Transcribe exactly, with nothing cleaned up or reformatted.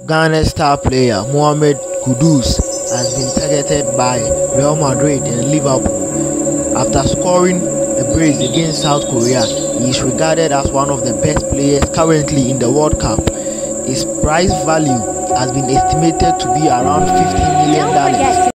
Ghana's star player Mohammed Kudus has been targeted by Real Madrid and Liverpool. After scoring a brace against South Korea, he is regarded as one of the best players currently in the World Cup. His price value has been estimated to be around fifty million dollars.